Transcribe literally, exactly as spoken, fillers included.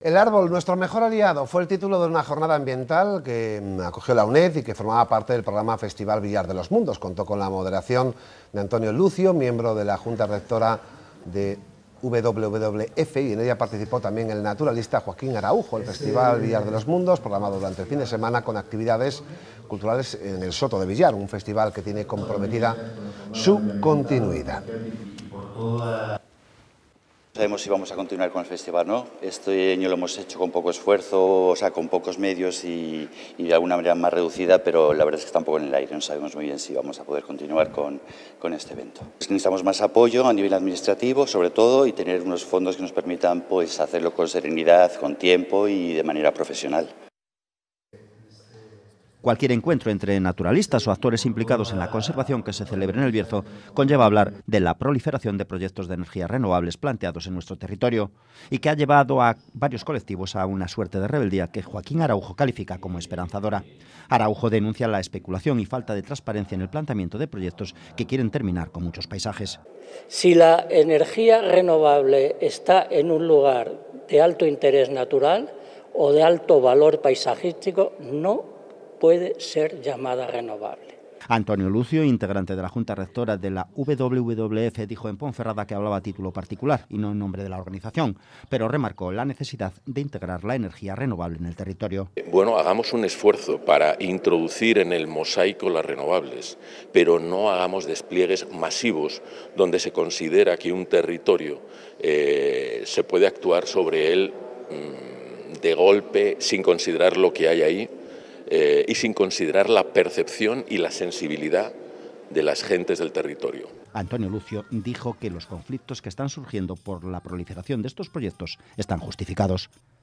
El árbol, nuestro mejor aliado, fue el título de una jornada ambiental que acogió la UNED y que formaba parte del programa Festival Villar de los Mundos. Contó con la moderación de Antonio Lucio, miembro de la Junta Rectora de W W F, y en ella participó también el naturalista Joaquín Araujo. El Festival Villar de los Mundos, programado durante el fin de semana con actividades culturales en el Soto de Villar, un festival que tiene comprometida su continuidad. Sabemos si vamos a continuar con el festival, ¿no? Este año lo hemos hecho con poco esfuerzo, o sea, con pocos medios y, y de alguna manera más reducida, pero la verdad es que está un poco en el aire, no sabemos muy bien si vamos a poder continuar con, con este evento. Necesitamos más apoyo a nivel administrativo, sobre todo, y tener unos fondos que nos permitan pues, hacerlo con serenidad, con tiempo y de manera profesional. Cualquier encuentro entre naturalistas o actores implicados en la conservación que se celebre en el Bierzo conlleva hablar de la proliferación de proyectos de energías renovables planteados en nuestro territorio y que ha llevado a varios colectivos a una suerte de rebeldía que Joaquín Araujo califica como esperanzadora. Araujo denuncia la especulación y falta de transparencia en el planteamiento de proyectos que quieren terminar con muchos paisajes. Si la energía renovable está en un lugar de alto interés natural o de alto valor paisajístico, no puede ser llamada renovable. Antonio Lucio, integrante de la Junta Rectora de la W W F, dijo en Ponferrada que hablaba a título particular y no en nombre de la organización, pero remarcó la necesidad de integrar la energía renovable en el territorio. Bueno, hagamos un esfuerzo para introducir en el mosaico las renovables, pero no hagamos despliegues masivos donde se considera que un territorio eh, se puede actuar sobre él mmm, de golpe sin considerar lo que hay ahí. Eh, y sin considerar la percepción y la sensibilidad de las gentes del territorio. Antonio Lucio dijo que los conflictos que están surgiendo por la proliferación de estos proyectos están justificados.